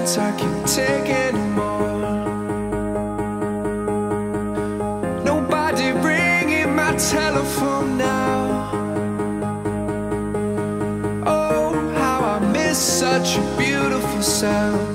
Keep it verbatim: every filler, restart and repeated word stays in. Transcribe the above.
nights I can't take anymore. Nobody ringing my telephone now. Oh, how I miss such a beautiful sound.